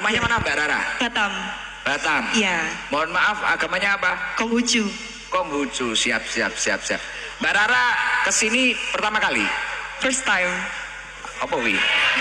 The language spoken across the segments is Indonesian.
Rumahnya mana Mbak Rara? Batam. Batam. Iya. Mohon maaf, agamanya apa? Konghucu. Konghucu. Siap. Mbak Rara kesini pertama kali? First time. Apa wi?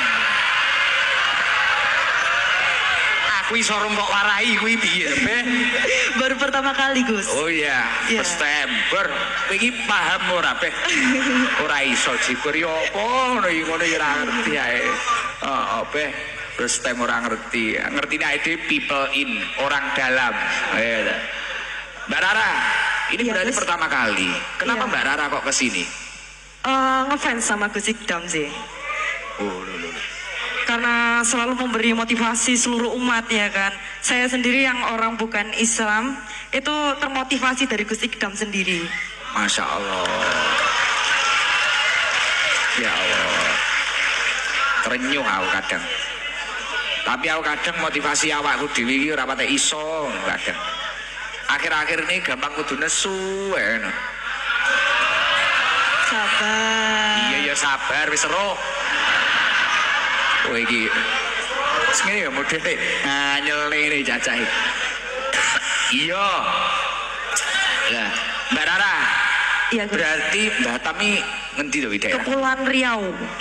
Aku sorong kok warai kuwi piye, Be? Baru pertama kali, Gus. Oh iya, first time. Iki paham ora, Be? Ora iso jikur yo apa ngono iki ora ngerti ae. Heeh, Be. First time ora ngerti. Ngertine ae people in, orang dalam. Mbak Rara, ini berarti pertama kali. Kenapa Mbak Rara kok kesini? Ngefans sama Gus Ikdam sih. Oh, Karena selalu memberi motivasi seluruh umat ya kan. Saya sendiri yang orang bukan Islam itu termotivasi dari Gus Ikdam sendiri. Masya Allah. Ya Allah. Terenyuh aku kadang. Tapi aku kadang motivasi awakku dhewe iki ora pate iso kadang. Akhir-akhir ini gampang kudu nesu ya. Sabar. Iya sabar wis seru. Oh iki sing ya modele nganyel ngene cacah. Iya. Lah, Mbak Rara. Iya, berarti Batam iki ngendi to daerah? Kepulauan Riau.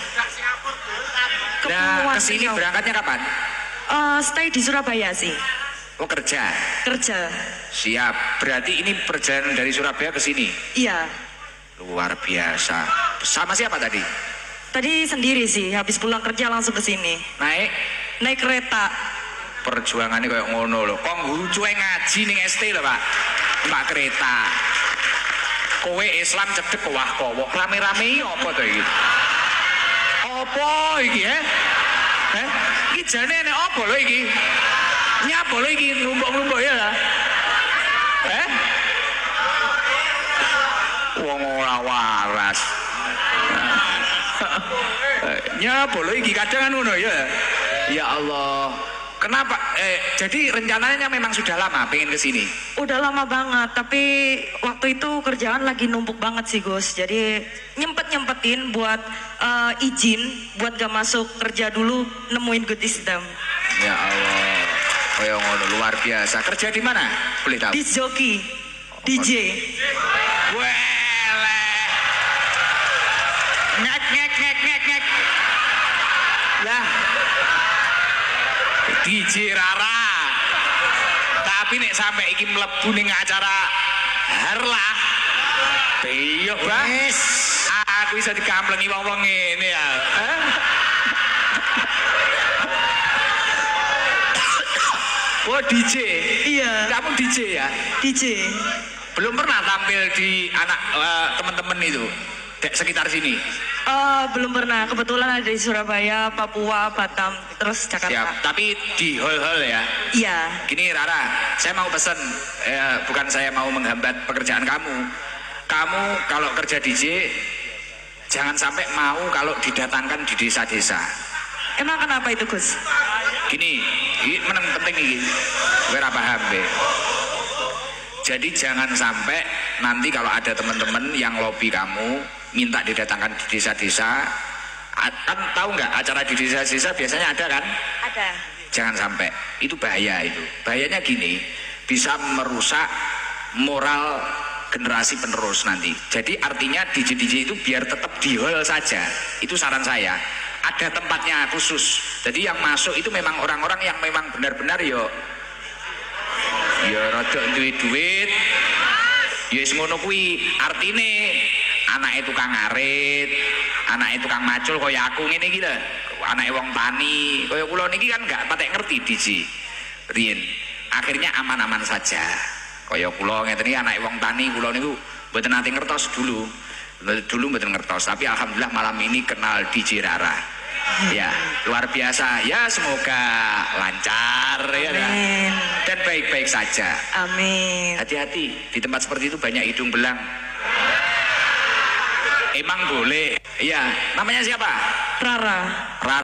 Nah, kesini berangkatnya kapan? Stay di Surabaya sih. Oh kerja? Kerja. Siap, berarti ini perjalanan dari Surabaya ke sini? Iya. Luar biasa. Sama siapa tadi? Tadi sendiri sih, habis pulang kerja langsung ke sini. Naik kereta. Perjuangannya kayak ngono loh. Konghucu ngaji ning ST lho, Pak. Mbak kereta. Kowe Islam cedek kowah-kowah. Rame-rame apa to iki? Apa iki Iki jane nek apa lho iki? Nyapa lho iki numpuk-numpuk ya lah. Wong ora waras. Nyapa lho iki kadang ngono ya. Ya Allah. Kenapa? Jadi rencananya memang sudah lama pengen ke sini. Udah lama banget, tapi waktu itu kerjaan lagi numpuk banget sih, Gus. Jadi nyempetin buat izin buat gak masuk kerja dulu, nemuin Gus Ikdam. Ya Allah. Kayak ngono luar biasa. Kerja di mana? Boleh tahu? Di joki. DJ. Wele. Ngek. Lah. DJ Rara. Tapi nek sampai iki mlebu ning acara Harlah. Iya, Bang. Aku bisa dikamplengi wong-wong ngene ya. Oh DJ? Iya. Kamu DJ ya? DJ. Belum pernah tampil di anak teman-teman itu sekitar sini? Belum pernah. Kebetulan ada di Surabaya, Papua, Batam, terus Jakarta. Siap. Tapi di hall-hall ya? Iya. Gini Rara, saya mau pesen. Bukan saya mau menghambat pekerjaan kamu. Kamu kalau kerja DJ, jangan sampai mau kalau didatangkan di desa-desa. Emang kenapa itu, Gus? Gini, ini meneng penting ini. Gue paham, Be. Jadi jangan sampai nanti kalau ada teman-teman yang lobby kamu minta didatangkan di desa-desa, kan tahu nggak acara di desa-desa biasanya ada kan? Ada. Jangan sampai, itu bahaya itu. Bahayanya gini, bisa merusak moral generasi penerus nanti. Jadi artinya DJ-DJ itu biar tetap di hall saja. Itu saran saya. Ada tempatnya khusus. Jadi yang masuk itu memang orang-orang yang memang benar-benar ya rada duit, ya wis ngono kuwi. Artine anake tukang ngarit, anake tukang macul kaya aku ngene iki lho. Anake wong tani, kaya kula niki kan enggak patek ngerti DJ. Riyen. Akhirnya aman-aman saja. Kaya kula ngeten iki anake wong tani, kula niku mboten nate ngertos dulu. Dulu mboten ngertos, tapi alhamdulillah malam ini kenal DJ Rara. Ya, luar biasa. Ya, semoga lancar. Amin. Ya, dan baik-baik saja. Amin. Hati-hati, di tempat seperti itu banyak hidung belang. Emang boleh. Iya, namanya siapa? Rara. Rara.